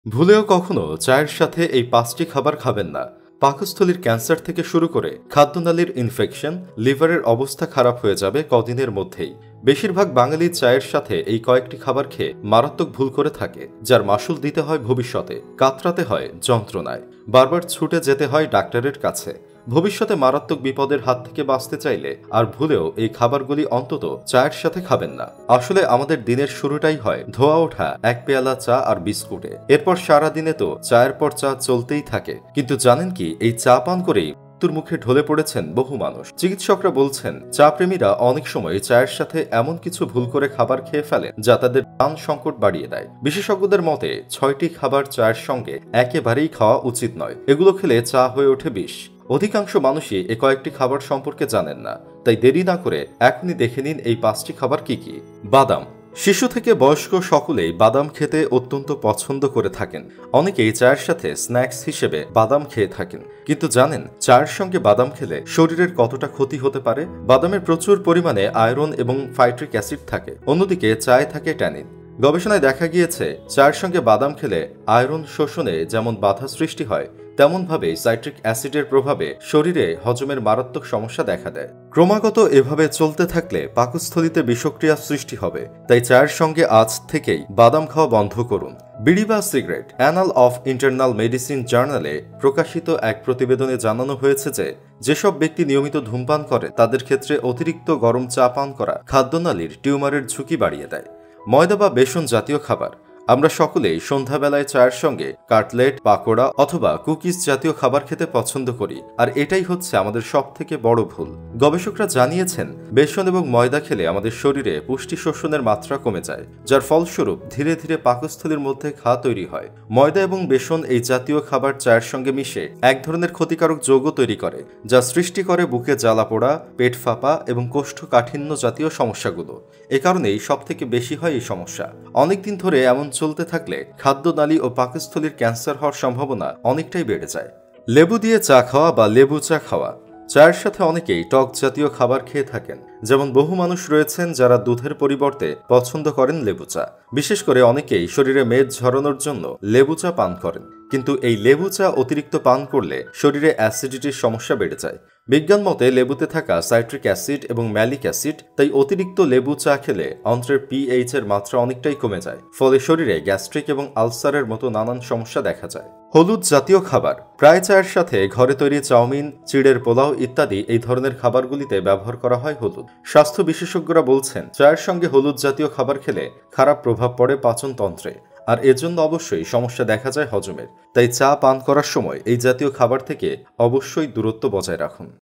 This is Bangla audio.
ভুলেও কখনো চায়ের সাথে এই ৫টি খাবার খাবেন না। পাকস্থলীর ক্যান্সার থেকে শুরু করে খাদ্যনালীর ইনফেকশন, লিভারের অবস্থা খারাপ হয়ে যাবে কদিনের মধ্যেই। বেশিরভাগ বাঙালি চায়ের সাথে এই কয়েকটি খাবার খেয়ে মারাত্মক ভুল করে থাকে, যার মাসুল দিতে হয় ভবিষ্যতে, কাতরাতে হয় যন্ত্রণায়, বারবার ছুটে যেতে হয় ডাক্তারের কাছে। ভবিষ্যতে মারাত্মক বিপদের হাত থেকে বাঁচতে চাইলে আর ভুলেও এই খাবারগুলি অন্তত চায়ের সাথে খাবেন না। আসলে আমাদের দিনের শুরুটাই হয় ধোয়া ওঠা এক পেয়ালা চা আর বিস্কুটে। এরপর সারা দিনে তো চায়ের পর চা চলতেই থাকে, কিন্তু জানেন কি, এই চা পান করেই মৃত্যুর মুখে ঢলে পড়েছেন বহু মানুষ। চিকিৎসকরা বলছেন, চা প্রেমীরা অনেক সময় চায়ের সাথে এমন কিছু ভুল করে খাবার খেয়ে ফেলেন যা তাদের প্রাণ সংকট বাড়িয়ে দেয়। বিশেষজ্ঞদের মতে ৬টি খাবার চায়ের সঙ্গে একেবারেই খাওয়া উচিত নয়। এগুলো খেলে চা হয়ে ওঠে বিষ। অধিকাংশ মানুষই এ কয়েকটি খাবার সম্পর্কে জানেন না, তাই দেরি না করে এখনই দেখে নিন এই ৫টি খাবার কি কি। বাদাম। শিশু থেকে বয়স্ক সকলেই বাদাম খেতে অত্যন্ত পছন্দ করে থাকেন। অনেকেই চায়ের সাথে স্ন্যাক্স হিসেবে বাদাম খেয়ে থাকেন, কিন্তু জানেন চায়ের সঙ্গে বাদাম খেলে শরীরের কতটা ক্ষতি হতে পারে? বাদামে প্রচুর পরিমাণে আয়রন এবং ফাইট্রিক অ্যাসিড থাকে। অন্যদিকে চায়ে থাকে ট্যানিন। গবেষণায় দেখা গিয়েছে, চায়ের সঙ্গে বাদাম খেলে আয়রন শোষণে যেমন বাধা সৃষ্টি হয়, তেমনভাবে সাইট্রিক অ্যাসিডের প্রভাবে শরীরে হজমের মারাত্মক সমস্যা দেখা দেয়। ক্রমাগত এভাবে চলতে থাকলে পাকস্থলীতে বিষক্রিয়া সৃষ্টি হবে। তাই চায়ের সঙ্গে আজ থেকেই বাদাম খাওয়া বন্ধ করুন। বিড়ি বা cigarette. Annals of Internal Medicine জার্নালে প্রকাশিত এক প্রতিবেদনে জানানো হয়েছে যে, যেসব ব্যক্তি নিয়মিত ধূমপান করে তাদের ক্ষেত্রে অতিরিক্ত গরম চা পান করা খাদ্যনালীর টিউমারের ঝুঁকি বাড়িয়ে দেয়। ময়দা বা বেসন জাতীয় খাবার। আমরা সকলেই সন্ধ্যাবেলায় চায়ের সঙ্গে কাটলেট, পাকোড়া অথবা কুকিজ জাতীয় খাবার খেতে পছন্দ করি, আর এটাই হচ্ছে আমাদের সবথেকে বড় ভুল। গবেষকরা জানিয়েছেন, বেসন এবং ময়দা খেলে আমাদের শরীরে পুষ্টি শোষণের মাত্রা কমে যায়, যার ফলস্বরূপ ধীরে ধীরে পাকস্থলীর মধ্যে ঘা তৈরি হয়। ময়দা এবং বেসন এই জাতীয় খাবার চায়ের সঙ্গে মিশে এক ধরনের ক্ষতিকারক যৌগ তৈরি করে, যা সৃষ্টি করে বুকে জ্বালাপোড়া, পেট ফাঁপা এবং কোষ্ঠকাঠিন্য জাতীয় সমস্যাগুলো। এ কারণেই সবথেকে বেশি হয় এই সমস্যা। অনেকদিন ধরে এমন চলতে থাকলে খাদ্যনালী ও পাকস্থলীর ক্যান্সার হওয়ার সম্ভাবনা অনেকটাই বেড়ে যায়। লেবু দিয়ে চা খাওয়া বা লেবু চা খাওয়া। চায়ের সাথে অনেকেই টক জাতীয় খাবার খেয়ে থাকেন। যেমন বহু মানুষ রয়েছেন যারা দুধের পরিবর্তে পছন্দ করেন লেবু চা। বিশেষ করে অনেকেই শরীরে মেদ ঝরানোর জন্য লেবু চা পান করেন, কিন্তু এই লেবু চা অতিরিক্ত পান করলে শরীরে অ্যাসিডিটির সমস্যা বেড়ে যায়। বিজ্ঞান মতে লেবুতে থাকা সাইট্রিক অ্যাসিড এবং ম্যালিক অ্যাসিড, তাই অতিরিক্ত লেবু চা খেলে অন্ত্রের পিএইচ এর মাত্রা অনেকটাই কমে যায়, ফলে শরীরে গ্যাস্ট্রিক এবং আলসারের মতো নানান সমস্যা দেখা যায়। হলুদ জাতীয় খাবার। প্রায় চায়ের সাথে ঘরে তৈরি চাউমিন, চিড়ের পোলাও ইত্যাদি এই ধরনের খাবারগুলিতে ব্যবহার করা হয় হলুদ। স্বাস্থ্য বিশেষজ্ঞরা বলছেন, চায়ের সঙ্গে হলুদ জাতীয় খাবার খেলে খারাপ প্রভাব পড়ে পাচনতন্ত্রে, আর এজন্য অবশ্যই সমস্যা দেখা যায় হজমের। তাই চা পান করার সময় এই জাতীয় খাবার থেকে অবশ্যই দূরত্ব বজায় রাখুন।